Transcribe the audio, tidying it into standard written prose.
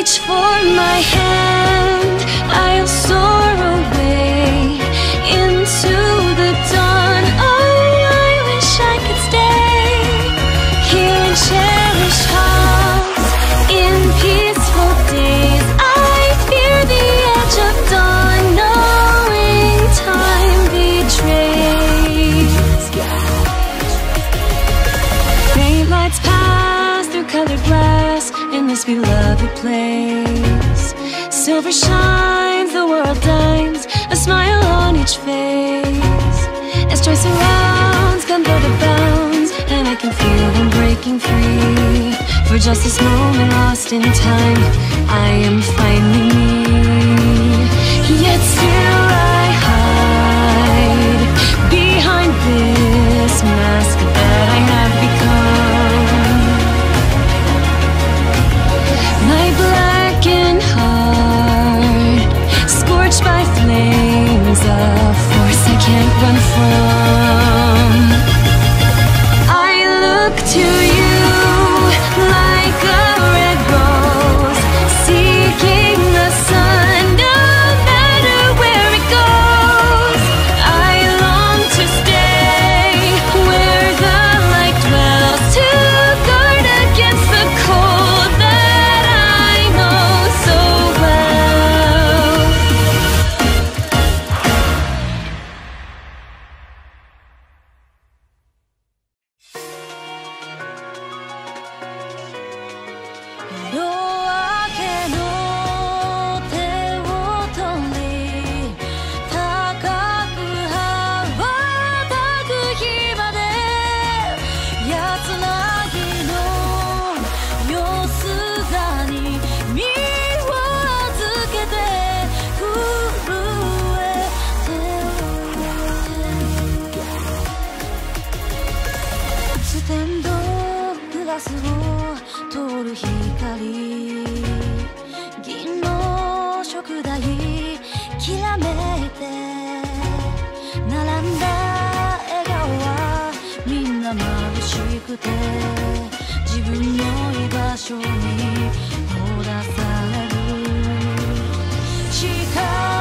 reach for my hand, I'll soar away into the dawn. Oh, I wish I could stay here and cherish hearts in peaceful days. I fear the edge of dawn, knowing time betrays. Faint lights pass through colored glass in this beloved place. Silver shines, the world dines, a smile on each face. As joy surrounds, come go to bounds, and I can feel them breaking free. For just this moment lost in time, I am finally me. Yet still I hide behind this mask that I have become. My blackened heart, scorched by flames of force I can't run from. I look to you like a red rose, seeking the sun, no matter where it goes. I long to stay where the light dwells, to guard against the cold that I know so well. Chicago